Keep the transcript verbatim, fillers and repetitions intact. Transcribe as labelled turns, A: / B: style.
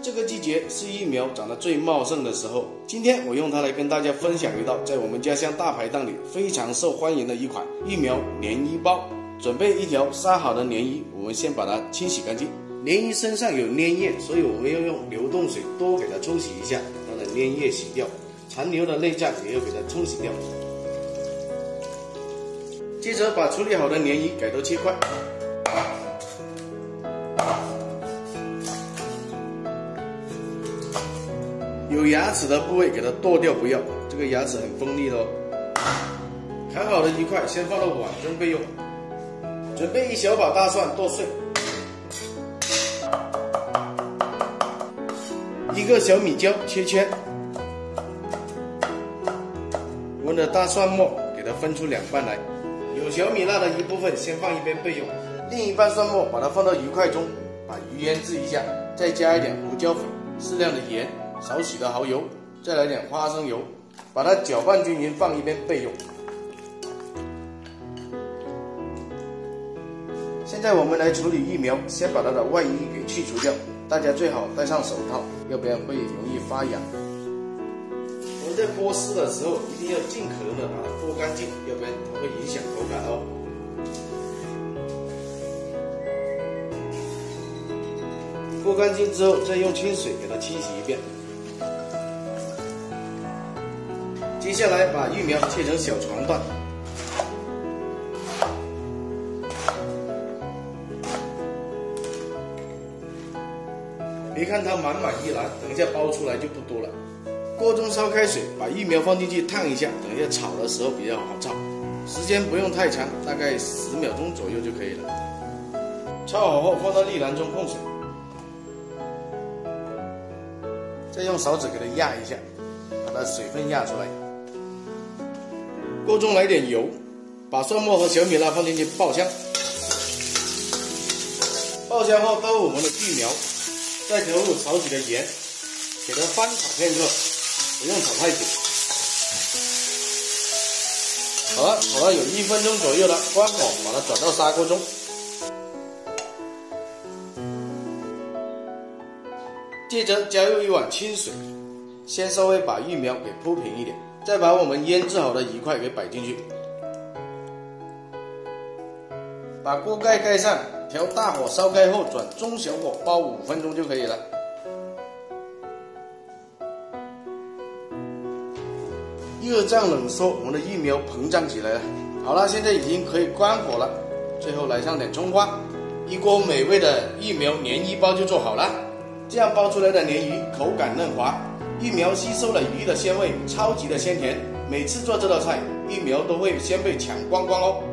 A: 这个季节是育苗长得最茂盛的时候，今天我用它来跟大家分享一道在我们家乡大排档里非常受欢迎的一款育苗鲶鱼包。准备一条杀好的鲶鱼，我们先把它清洗干净。鲶鱼身上有粘液，所以我们要用流动水多给它冲洗一下，把它的粘液洗掉，残留的内脏也要给它冲洗掉。接着把处理好的鲶鱼改刀切块，有牙齿的部位给它剁掉不要，这个牙齿很锋利的哦。砍好的鱼块先放到碗中备用。准备一小把大蒜剁碎，一个小米椒切圈，我们的大蒜末给它分出两半来，有小米辣的一部分先放一边备用，另一半蒜末把它放到鱼块中，把鱼腌制一下，再加一点胡椒粉、适量的盐、少许的蚝油，再来点花生油，把它搅拌均匀，放一边备用。现在我们来处理育苗，先把它的外衣给去除掉，大家最好戴上手套，要不然会容易发痒。我们在剥丝的时候一定要尽可能的把它剥干净，要不然它会影响口感哦。剥干净之后，再用清水给它清洗一遍。接下来把育苗切成小长段。别看它满满一篮，等一下包出来就不多了。锅中烧开水，把育苗放进去烫一下，等一下炒的时候比较好炒。时间不用太长，大概十秒钟左右就可以了。炒好后放到沥篮中控水，再用勺子给它压一下，把它水分压出来。锅中来点油，把蒜末和小米辣放进去爆香。爆香后倒入我们的育苗。再投入少许的盐，给它翻炒片刻，不用炒太久。好了，炒了有一分钟左右了，关火，把它转到砂锅中。接着加入一碗清水，先稍微把育苗给铺平一点，再把我们腌制好的鱼块给摆进去，把锅盖盖上。调大火烧开后，转中小火煲五分钟就可以了。热胀冷缩，我们的育苗膨胀起来了。好了，现在已经可以关火了。最后来上点葱花，一锅美味的育苗鲶鱼包就做好了。这样包出来的鲶鱼口感嫩滑，育苗吸收了鱼的鲜味，超级的鲜甜。每次做这道菜，育苗都会先被抢光光哦。